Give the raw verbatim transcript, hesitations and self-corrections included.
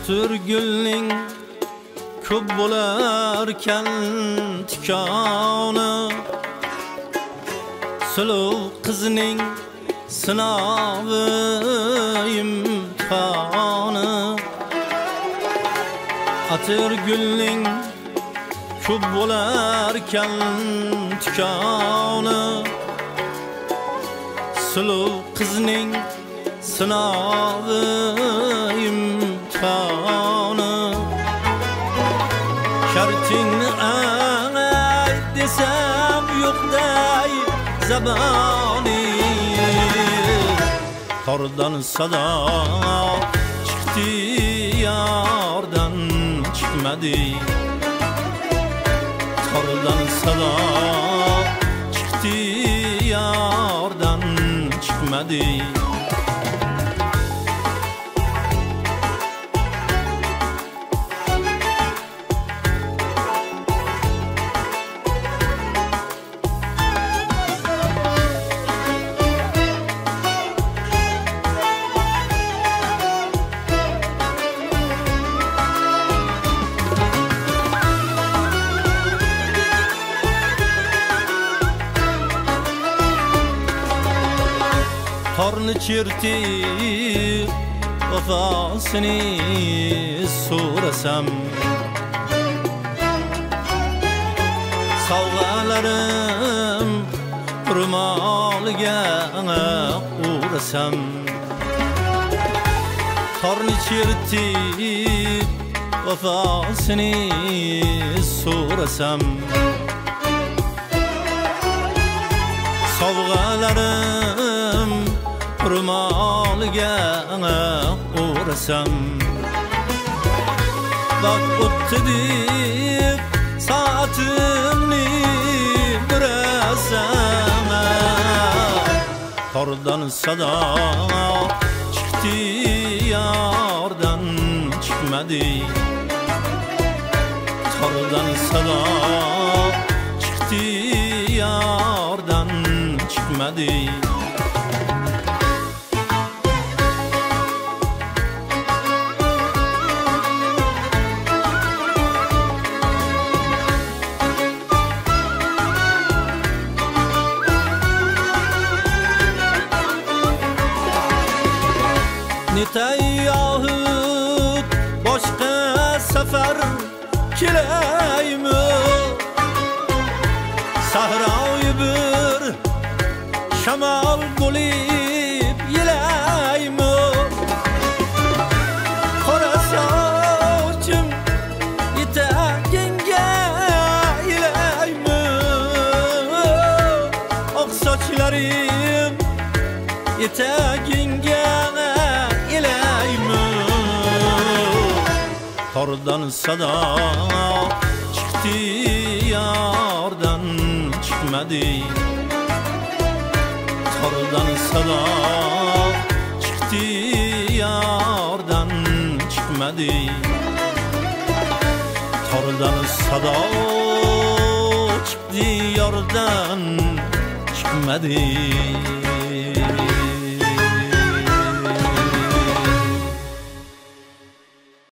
Atır gülning ko'p bo'larkan tikoni, suluv qizning sinovi imtihoni. Atır gülning ko'p bo'larkan tikoni, suluv qizning sinovi imtihoni. Shartingni ayt desam yo'qday zaboni, tordan sado chiqdi yordan chiqmadi, tordan sado chiqdi yordan chiqmadi. Torni chertib vafosini so'rasam, sovg'alarim ro'moliga o'rasam. Torni chertib vafosini so'rasam, sovg'alarim ro'moliga o'rasam. Vaqt o'tdi deb soatimni burasam, tordan sado chiqdi yordan chiqmadi, tordan sado chiqdi yordan chiqmadi. Netay yohud boshqa safar kelaymi, sahroyi bir shamol bo'lib yelaymi. Qora sochim etagingga yelaymi, oq sochlarim etagingga tordan sado chiqdi yordan chiqmadi, tordan sado chiqdi yordan chiqmadi, tordan sado chiqdi yordan chiqmadi.